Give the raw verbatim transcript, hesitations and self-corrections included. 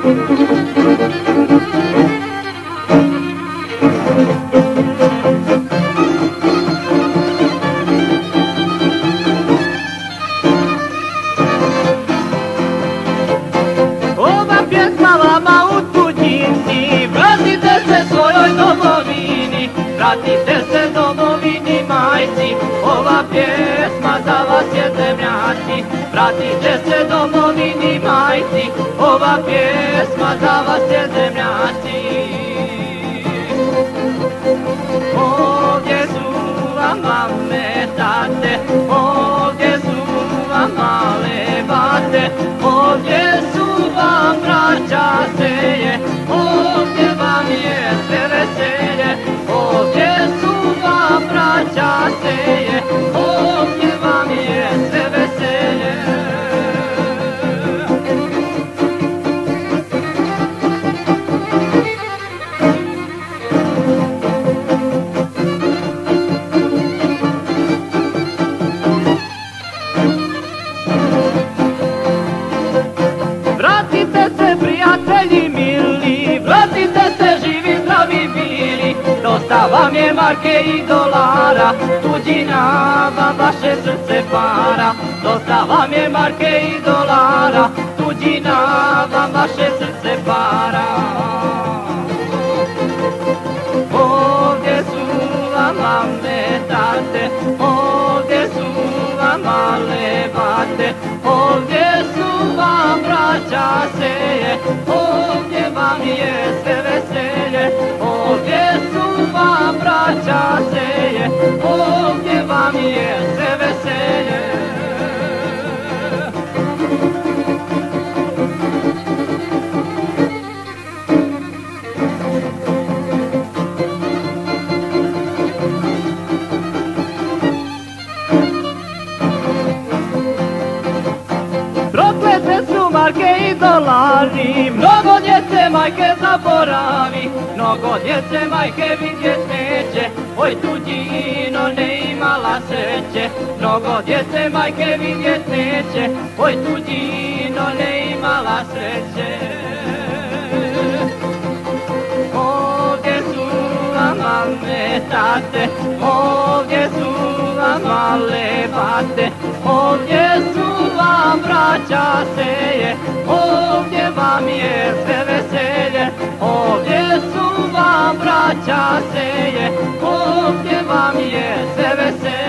Vratite se domovini majci, ova pjesma za vas je zemljaci. Vratite se domovini majci, ova pjesma za vas je zemljaci. Ovdje su vam mame, tate, ovdje su vam male bate, ovdje su vam braća seje, ovdje vam je sve veselje. Ovdje su vam braća seje, ovdje vam je sve veselje. Vratite se prijatelji mili, vratite se živi zdravi bili. Dosta vam je marke i dolara, tuđina vam vaše srce para. Dosta vam je marke i dolara, tuđina vam vaše srce para. Ovdje su vam mame, tate, ovdje su vam male bate, ovdje su vam braća seje, ovdje vam je sve veselje. Ovdje su vam braća seje, ovdje vam je sve veselje. Proklete su marke i dolari, mnogo djece majke zaboravi, mnogo djece majke vidjet neće, oj tuđino ne imala sreće. Mnogo djece majke vidjet neće, oj tuđino ne imala sreće. Ovdje su vam mame, tate, ovdje su vam male bate, ovdje su vam braća seje, ovdje vam je sve veselje. Ovdje su vam braća seje, ovdje vam je sve veselje.